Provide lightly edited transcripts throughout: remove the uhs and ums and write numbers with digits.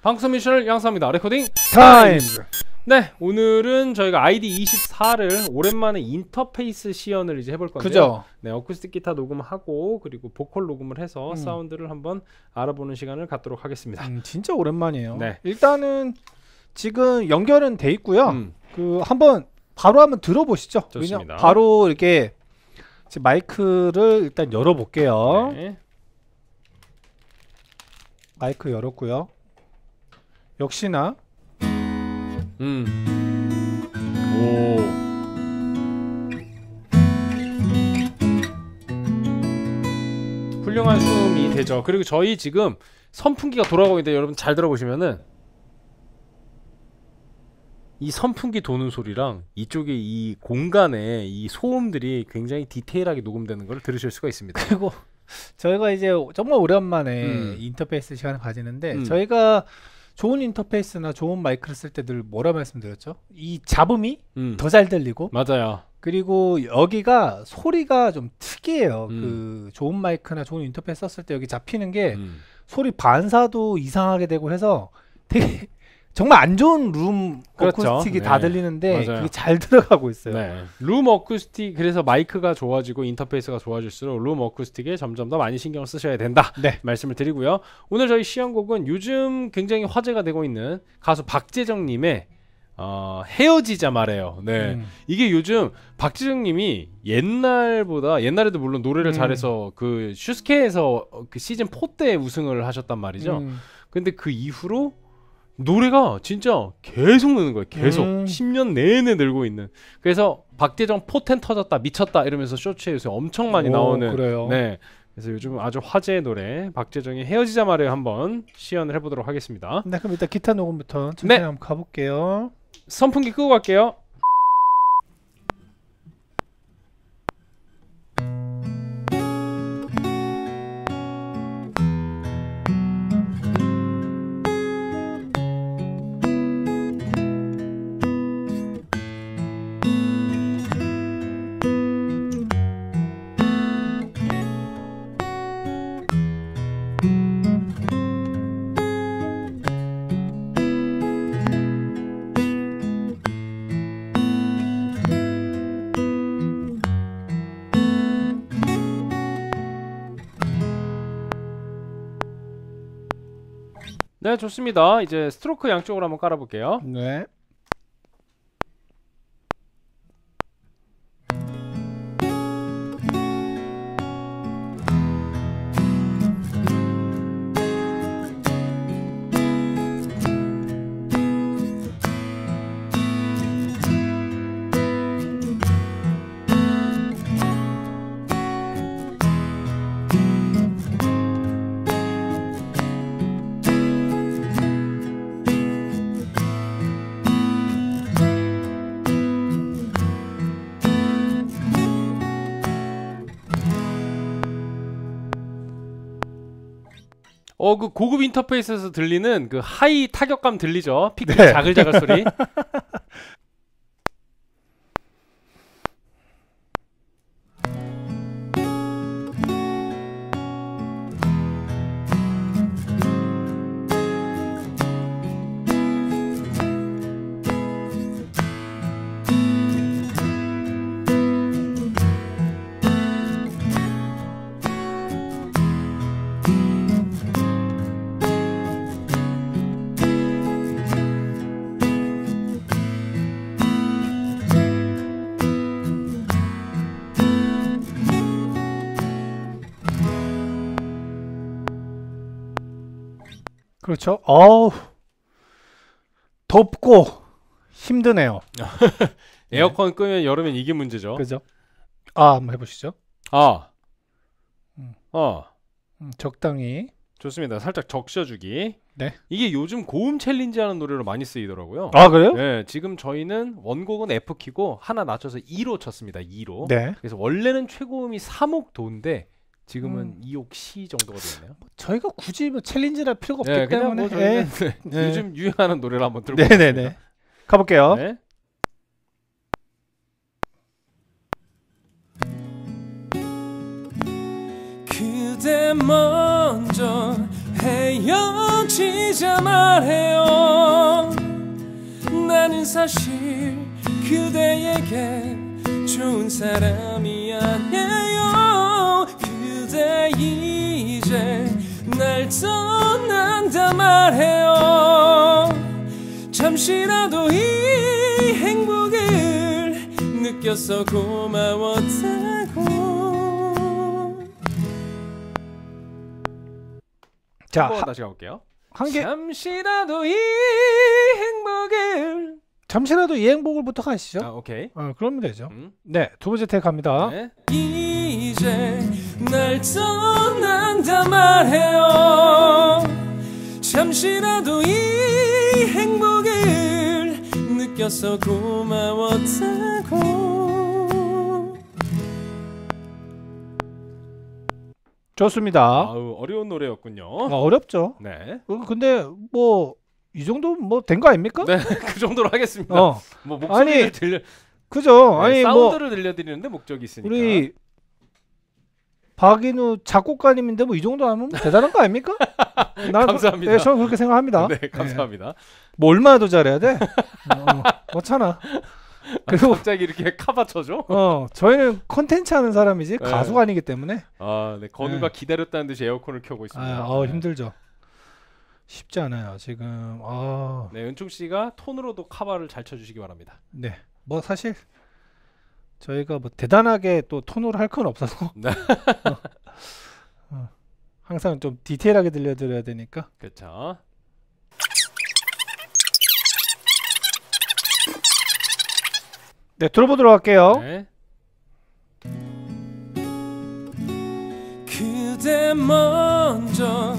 방송 미션을 양성합니다. 레코딩 타임! 네, 오늘은 저희가 아이디 24를 오랜만에 인터페이스 시연을 이제 해볼 건데요. 그죠? 네, 어쿠스틱 기타 녹음하고 그리고 보컬 녹음을 해서 사운드를 한번 알아보는 시간을 갖도록 하겠습니다. 진짜 오랜만이에요. 네. 일단은 지금 연결은 돼 있고요. 그 한번 바로 한번 들어보시죠. 좋습니다. 바로 이렇게 마이크를 일단 열어볼게요. 네. 마이크 열었고요. 역시나 오. 훌륭한 수음이 되죠. 그리고 저희 지금 선풍기가 돌아가고 있는데 여러분 잘 들어보시면은 이 선풍기 도는 소리랑 이쪽에 이 공간에 이 소음들이 굉장히 디테일하게 녹음되는 걸 들으실 수가 있습니다. 그리고 저희가 이제 정말 오랜만에 인터페이스 시간을 가지는데 저희가 좋은 인터페이스나 좋은 마이크를 쓸 때 늘 뭐라 말씀드렸죠? 이 잡음이 더 잘 들리고 맞아요. 그리고 여기가 소리가 좀 특이해요. 그 좋은 마이크나 좋은 인터페이스 썼을 때 여기 잡히는 게 소리 반사도 이상하게 되고 해서 되게 정말 안 좋은 룸 그렇죠. 어쿠스틱이 다 들리는데 맞아요. 그게 잘 들어가고 있어요. 네. 룸 어쿠스틱, 그래서 마이크가 좋아지고 인터페이스가 좋아질수록 룸 어쿠스틱에 점점 더 많이 신경을 쓰셔야 된다. 네. 말씀을 드리고요. 오늘 저희 시연곡은 요즘 굉장히 화제가 되고 있는 가수 박재정님의 헤어지자 말해요. 네. 이게 요즘 박재정님이 옛날에도 물론 노래를 잘해서 그 슈스케에서 그 시즌 4 때 우승을 하셨단 말이죠. 근데 그 이후로 노래가 진짜 계속 느는 거예요. 계속 10년 내내 늘고 있는. 그래서 박재정 포텐 터졌다 미쳤다 이러면서 쇼츠에 요새 엄청 많이 나오는. 그래요? 네. 그래서 요즘 아주 화제의 노래 박재정의 헤어지자 말해요 한번 시연을 해보도록 하겠습니다. 네, 그럼 일단 기타 녹음부터 천천히 한번 가볼게요. 선풍기 끄고 갈게요. 네, 좋습니다. 이제 스트로크 양쪽으로 한번 깔아볼게요. 네. 그 고급 인터페이스에서 들리는 그 하이 타격감 들리죠? 피크 네. 자글자글 소리. 그렇죠. 덥고 힘드네요. 에어컨 끄면 여름엔 이게 문제죠. 그죠? 한번 해보시죠. 적당히. 좋습니다. 살짝 적셔주기. 네. 이게 요즘 고음 챌린지 하는 노래로 많이 쓰이더라고요. 그래요? 네, 지금 저희는 원곡은 F 키고 하나 낮춰서 2로 쳤습니다. 2로. 네. 그래서 원래는 최고음이 3옥 도인데 지금은 2옥 C 정도가 되네요. 저희가 굳이 뭐 챌린지를 할 필요가 없기 네, 그냥 때문에 뭐 저희는 요즘 유행하는 노래를 한번 들고 네네네. 가볼게요. 네. 그대 먼저 헤어져 헤어지자 말해요. 나는 사실 그대에게 좋은 사람이 아니에요. 그대 이제 날 떠난다 말해요. 잠시라도 이 행복을 느껴서 고마웠다고. 자, 다시 가볼게요. 한 개. 잠시라도 이 행복을. 잠시라도 이 행복을부터 가시죠. 오케이. 그러면 되죠. 네, 두 번째 택 갑니다. 네. 이제 날 떠난다 말해요. 잠시라도 이 행복을 느껴서 고마웠다고. 좋습니다. 아우, 어려운 노래였군요. 어렵죠. 네. 근데 뭐 이 정도 뭐 된 거 아닙니까? 네, 그 정도로 하겠습니다. 뭐 목소리를 아니, 들려, 그죠? 네, 아니 사운드를 들려드리는데 목적이 있으니까. 우리 박인우 작곡가님인데 뭐 이 정도 하면 대단한 거 아닙니까? 난 감사합니다. 네, 저는 그렇게 생각합니다. 네, 감사합니다. 네. 뭐 얼마나 더 잘해야 돼? 그렇잖아. 그리고 갑자기 이렇게 카바쳐줘? 저희는 컨텐츠 하는 사람이지 네. 가수가 아니기 때문에. 네, 건우가 네. 기다렸다는 듯이 에어컨을 켜고 있습니다. 힘들죠. 쉽지 않아요 지금. 네, 은총 씨가 톤으로도 카바를 잘 쳐주시기 바랍니다. 네, 뭐 사실 저희가 뭐 대단하게 또 톤으로 할 건 없어서 네. 항상 좀 디테일하게 들려드려야 되니까. 그렇죠. 네, 들어보도록 할게요. 네. 그대 먼저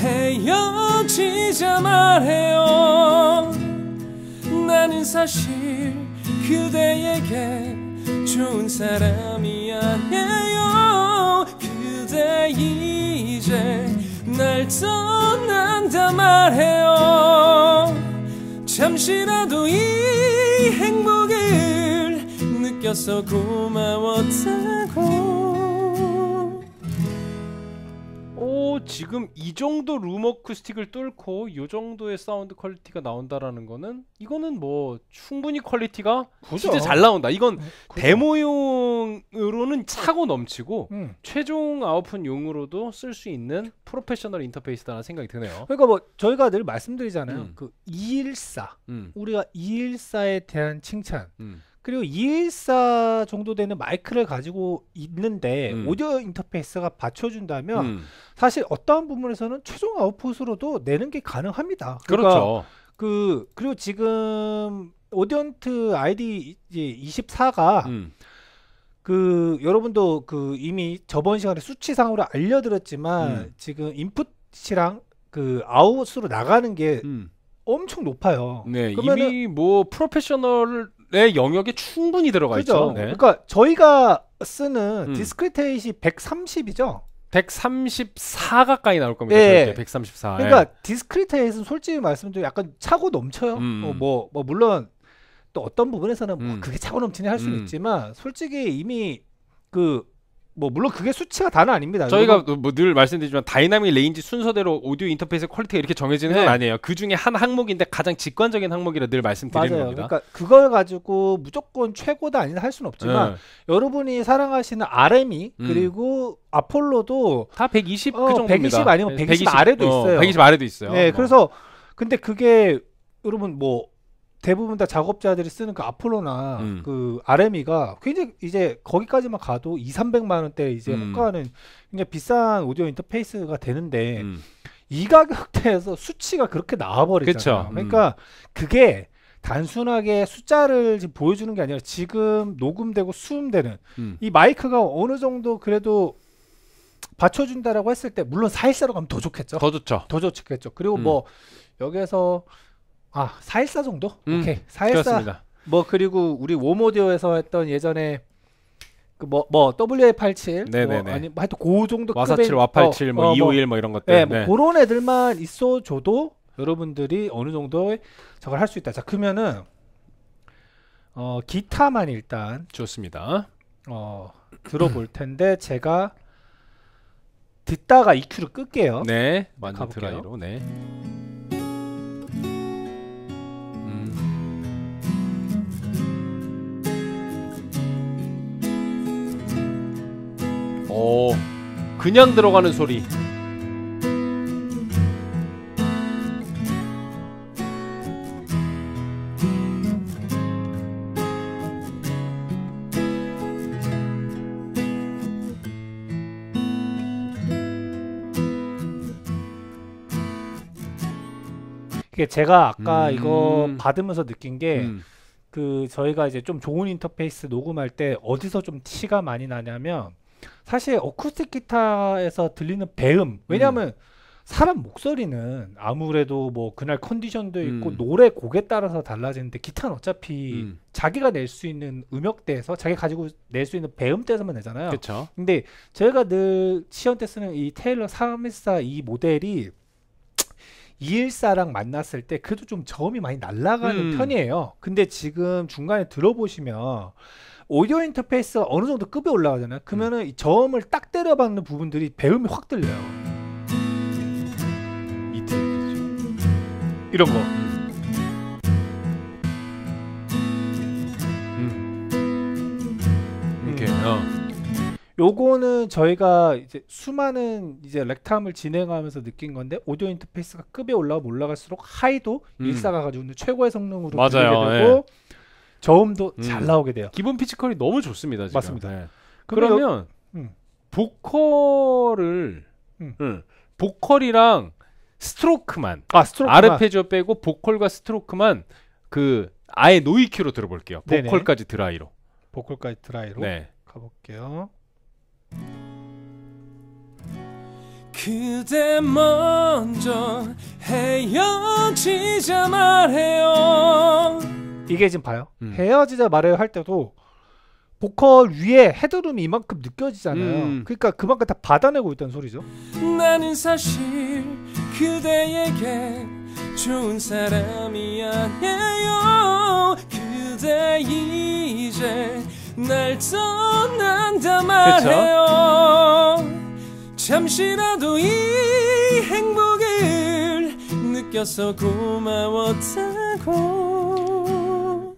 헤어지자 말해요. 나는 사실 그대에게 좋은 사람이 아니에요. 그대 이제 날 떠난다 말해요. 잠시라도 이 행복을 느껴서 고마웠다고. 지금 이 정도 룸 어쿠스틱을 뚫고 이 정도의 사운드 퀄리티가 나온다라는 거는 이거는 뭐 충분히 퀄리티가 그죠. 진짜 잘 나온다. 이건 그죠. 데모용으로는 차고 넘치고 최종 최종 아웃풋용으로도 쓸 수 있는 프로페셔널 인터페이스다라는 생각이 드네요. 그러니까 뭐 저희가 늘 말씀드리잖아요. 그 214 음, 우리가 214에 대한 칭찬, 음, 그리고 214 정도 되는 마이크를 가지고 있는데 오디오 인터페이스가 받쳐준다면 사실 어떠한 부분에서는 최종 아웃풋으로도 내는 게 가능합니다. 그렇죠. 그리고 지금 오디언트 ID 이제 24가 그 여러분도 그 이미 저번 시간에 수치상으로 알려드렸지만 지금 인풋이랑 그 아웃으로 나가는 게 엄청 높아요. 네, 그러면은 이미 뭐 프로페셔널의 영역에 충분히 들어가 그죠? 있죠. 네. 그러니까 저희가 쓰는 음. 디스크리테이시 130이죠. 134 가까이 나올 겁니다. 예. 절대 134. 그러니까 디스크리테이스는 솔직히 말씀드리면 약간 차고 넘쳐요. 뭐 물론 또 어떤 부분에서는 뭐 그게 차고 넘치네 할 수는 있지만 솔직히 이미 그 뭐 물론 그게 수치가 다는 아닙니다. 저희가 뭐 늘 말씀드리지만 다이나믹 레인지 순서대로 오디오 인터페이스 퀄리티가 이렇게 정해지는 건 아니에요. 그 중에 한 항목인데 가장 직관적인 항목이라 늘 말씀드리는 맞아요. 겁니다. 그러니까 그걸 가지고 무조건 최고다 아니다 할 수는 없지만 여러분이 사랑하시는 RM이 그리고 아폴로도 다 120 그 정도입니다. 120 아니면 120 아래도 있어요. 120 아래도 있어요. 네, 그래서 근데 그게 여러분 뭐 대부분 다 작업자들이 쓰는 그 아폴로나 그 RM이가 굉장히 이제 거기까지만 가도 200~300만 원대 이제 호가하는 굉장히 비싼 오디오 인터페이스가 되는데 이 가격대에서 수치가 그렇게 나와버리잖아요. 그러니까 그게 단순하게 숫자를 지금 보여주는 게 아니라 지금 녹음되고 수음되는 이 마이크가 어느 정도 그래도 받쳐준다라고 했을 때 물론 414로 가면 더 좋겠죠. 더 좋죠. 더 좋겠죠. 그리고 뭐 여기에서 414 정도? 오케이. 414. 그렇습니다. 뭐 그리고 우리 웜오디오에서 했던 예전에 그 뭐 WA87 네네네. 뭐 아니 뭐 하여튼 그 정도 와사칠, 와팔칠, 뭐 251 뭐 이런 것들. 네, 뭐 그런 애들만 있어줘도 여러분들이 어느 정도의 저걸 할 수 있다. 자, 그러면은 기타만 일단 좋습니다. 들어볼 텐데 제가 듣다가 EQ를 끌게요. 네, 완전 가볼게요. 드라이로. 네. 그냥 들어가는 소리. 제가 아까 이거 받으면서 느낀 게 그 저희가 이제 좀 좋은 인터페이스 녹음할 때 어디서 좀 티가 많이 나냐면 사실 어쿠스틱 기타에서 들리는 배음, 왜냐하면 사람 목소리는 아무래도 뭐 그날 컨디션도 있고 노래 곡에 따라서 달라지는데 기타는 어차피 자기가 낼 수 있는 음역대에서 자기가 가지고 낼 수 있는 배음대에서만 내잖아요. 그렇죠. 근데 저희가 늘 시연 때 쓰는 이 테일러 314 이 모델이 214랑 만났을 때 그래도 좀 저음이 많이 날아가는 편이에요. 근데 지금 중간에 들어보시면 오디오 인터페이스가 어느 정도 급에 올라가잖아요. 그러면은 이 저음을 딱 때려박는 부분들이 배음이 확 들려요. 이런 거. 이렇게. 요거는 저희가 이제 수많은 이제 렉탐을 진행하면서 느낀 건데 오디오 인터페이스가 급에 올라갈수록 하이도 114가 가지고 있는 최고의 성능으로 들리게 되고 예. 저음도 잘 나오게 돼요. 기본 피지컬이 너무 좋습니다. 지금. 맞습니다. 네. 그러면 보컬을 보컬이랑 스트로크만 아르페지오 빼고 보컬과 스트로크만 그 아예 노이큐로 들어볼게요. 보컬까지 드라이로. 보컬까지 드라이로. 네. 가볼게요. 그대 먼저 헤어지자 말해요. 이게 지금 봐요. 헤어지자 말해요 할 때도 보컬 위에 헤드룸이 이만큼 느껴지잖아요. 그러니까 그만큼 다 받아내고 있다는 소리죠. 나는 사실 그대에게 좋은 사람이 아니에요. 그대 이제 날 떠난다 말해요. 잠시라도 이 행복을 느껴서 고마웠다고.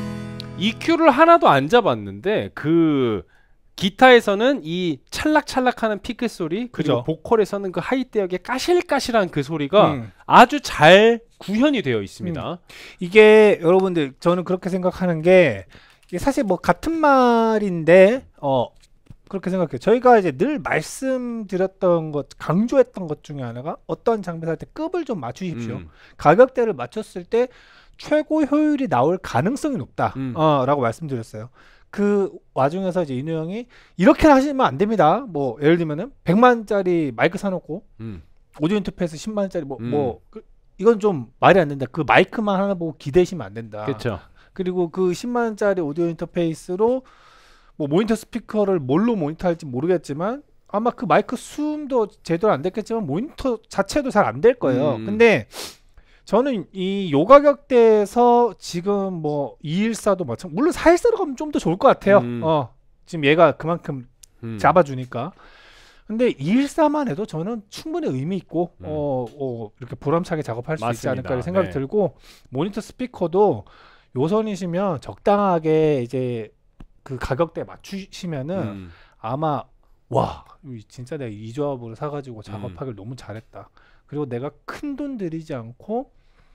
EQ를 하나도 안 잡았는데 그 기타에서는 이 찰락찰락하는 피크 소리, 그리고 보컬에서는 그 하이 대역의 까실까실한 그 소리가 아주 잘 구현이 되어 있습니다. 이게 여러분들 저는 그렇게 생각하는 게 이게 사실 뭐 같은 말인데 그렇게 생각해요. 저희가 이제 늘 말씀드렸던 것, 강조했던 것 중에 하나가 어떤 장비 살 때 급을 좀 맞추십시오. 가격대를 맞췄을 때 최고 효율이 나올 가능성이 높다. 라고 말씀드렸어요. 그 와중에서 이제 인우 형이 이렇게 하시면 안 됩니다. 뭐 예를 들면은 100만짜리 마이크 사놓고 오디오 인터페이스 10만짜리 이건 좀 말이 안 된다. 그 마이크만 하나 보고 기대시면 안 된다. 그렇죠. 그리고 그 10만원짜리 오디오 인터페이스로 뭐 모니터 스피커를 뭘로 모니터할지 모르겠지만 아마 그 마이크 수음도 제대로 안 됐겠지만 모니터 자체도 잘 안 될 거예요. 근데 저는 이 요 가격대에서 지금 뭐 214도 마찬가지, 물론 414로 가면 좀 더 좋을 것 같아요. 지금 얘가 그만큼 잡아주니까. 근데 214만 해도 저는 충분히 의미 있고 이렇게 보람차게 작업할 수 있지 않을까 생각이 들고, 모니터 스피커도 요선이시면 적당하게 이제 그 가격대에 맞추시면은 아마 와 진짜 내가 이 조합으로 사가지고 작업하기를 너무 잘했다. 그리고 내가 큰 돈 들이지 않고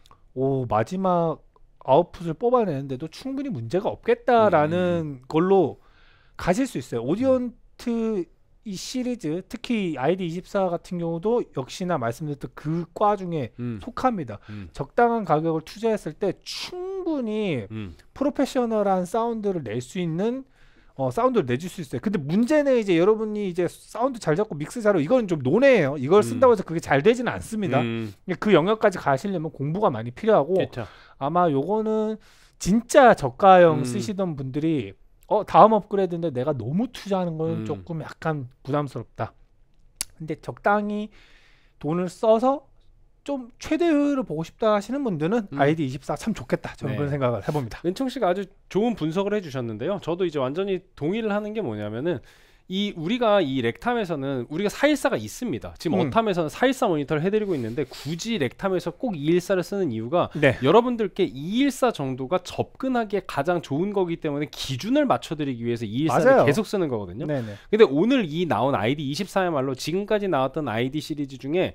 마지막 아웃풋을 뽑아내는데도 충분히 문제가 없겠다라는 걸로 가실 수 있어요. 오디언트 이 시리즈, 특히 ID24 같은 경우도 역시나 말씀드렸던 그 과 중에 속합니다. 적당한 가격을 투자했을 때 충분히 프로페셔널한 사운드를 낼 수 있는 사운드를 내줄 수 있어요. 근데 문제는 이제 여러분이 이제 사운드 잘 잡고 믹스 잘하고 이건 좀 논해예요. 이걸 쓴다고 해서 그게 잘 되지는 않습니다. 그 영역까지 가시려면 공부가 많이 필요하고, 그쵸. 아마 요거는 진짜 저가형 쓰시던 분들이 다음 업그레이드인데 내가 너무 투자하는 건 조금 약간 부담스럽다. 근데 적당히 돈을 써서 좀 최대 효율을 보고 싶다 하시는 분들은 ID24 참 좋겠다. 저는 그런 생각을 해봅니다. 은총 씨가 아주 좋은 분석을 해주셨는데요. 저도 이제 완전히 동의를 하는 게 뭐냐면은 이 우리가 이 렉탐에서는 우리가 414가 있습니다. 지금 어탐에서는 414 모니터를 해드리고 있는데 굳이 렉탐에서 꼭 214를 쓰는 이유가 네. 여러분들께 214 정도가 접근하기에 가장 좋은 거기 때문에 기준을 맞춰드리기 위해서 214를 맞아요. 계속 쓰는 거거든요. 네네. 근데 오늘 이 나온 아이디 24야말로 지금까지 나왔던 아이디 시리즈 중에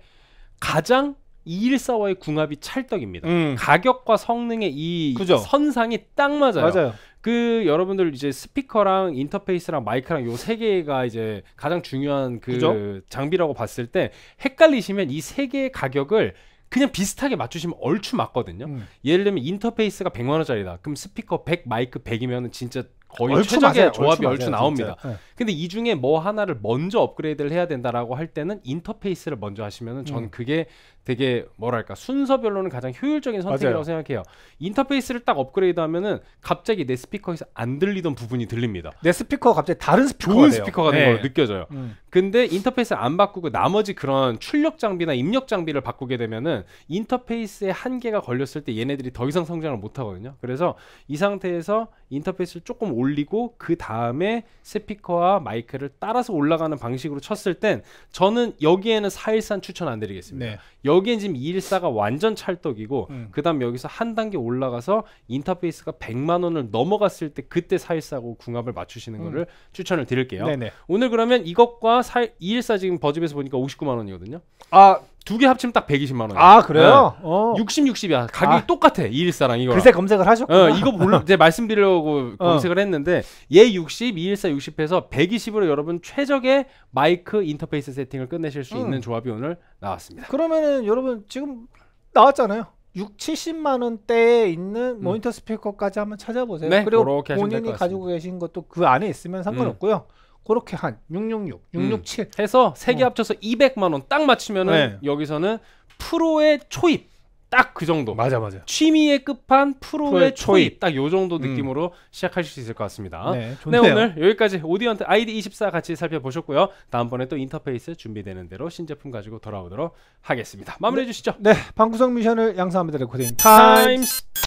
가장 214와의 궁합이 찰떡입니다. 가격과 성능의 이 그죠. 선상이 딱 맞아요. 맞아요. 그 여러분들 이제 스피커랑 인터페이스랑 마이크랑 요 세 개가 이제 가장 중요한 그 그죠? 장비라고 봤을 때 헷갈리시면 이 세 개의 가격을 그냥 비슷하게 맞추시면 얼추 맞거든요. 예를 들면 인터페이스가 100만 원짜리다. 그럼 스피커 100, 마이크 100이면 진짜 거의 얼추 최적의 맞아요. 조합이 얼추 얼추 맞아요, 나옵니다. 진짜. 네. 근데 이 중에 뭐 하나를 먼저 업그레이드를 해야 된다라고 할 때는 인터페이스를 먼저 하시면은 저는 그게 되게 뭐랄까 순서별로는 가장 효율적인 선택이라고 맞아요. 생각해요. 인터페이스를 딱 업그레이드하면은 갑자기 내 스피커에서 안 들리던 부분이 들립니다. 내 스피커가 갑자기 다른 스피커가 좋은 돼요. 스피커가 된 네. 걸로 느껴져요. 근데 인터페이스를 안 바꾸고 나머지 그런 출력 장비나 입력 장비를 바꾸게 되면은 인터페이스에 한계가 걸렸을 때 얘네들이 더 이상 성장을 못 하거든요. 그래서 이 상태에서 인터페이스를 조금 올리고 그 다음에 스피커와 마이크를 따라서 올라가는 방식으로 쳤을 땐 저는 여기에는 413 추천 안 드리겠습니다. 네. 여기엔 지금 214가 완전 찰떡이고 그 다음 여기서 한 단계 올라가서 인터페이스가 100만 원을 넘어갔을 때 그때 414하고 궁합을 맞추시는 거를 추천을 드릴게요. 네네. 오늘 그러면 이것과 214 지금 버즈에서 보니까 59만 원이거든요. 아, 두 개 합치면 딱 120만 원이에요. 아 그래요? 60, 60이야. 가격이 똑같아. 214랑 이거랑. 글쎄 검색을 하셨구나. 이거 몰라. 이제 말씀드리려고 검색을 했는데 얘 60, 214 60해서 120으로 여러분 최적의 마이크 인터페이스 세팅을 끝내실 수 있는 조합이 오늘 나왔습니다. 그러면은 여러분 지금 나왔잖아요. 6, 70만 원대에 있는 모니터 스피커까지 한번 찾아보세요. 네, 그리고 그렇게 하시면 될것 본인이 같습니다. 가지고 계신 것도 그 안에 있으면 상관없고요. 그렇게 한 666, 667 해서 세 개 합쳐서 200만 원 딱 맞추면은 네. 여기서는 프로의 초입 딱 그 정도. 맞아. 취미의 끝판 프로의 프로의 초입 딱 요 정도 느낌으로 시작하실 수 있을 것 같습니다. 네, 네, 좋네요. 오늘 여기까지 오디언트 아이디 24 같이 살펴보셨고요. 다음번에 또 인터페이스 준비되는 대로 신제품 가지고 돌아오도록 하겠습니다. 마무리해 주시죠. 네, 방구석 미션을 양성합니다. 레코딩 타임. 타임스.